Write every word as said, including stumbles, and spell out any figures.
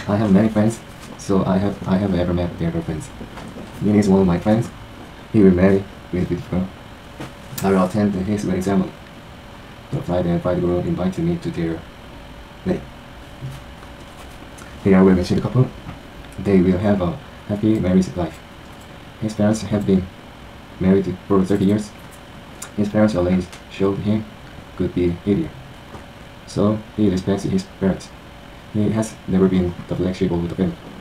I have many friends, so I have I have ever met their girlfriends. Min is one of my friends. He will marry with a beautiful girl. I will attend his wedding ceremony. The bride and bridegroom invited me to their wedding. They are a well-mature couple. They will have a happy married life. His parents have been married for thirty years. His parents' alliance showed him good behavior, so he respects his parents. He has never been the black sheep of the family.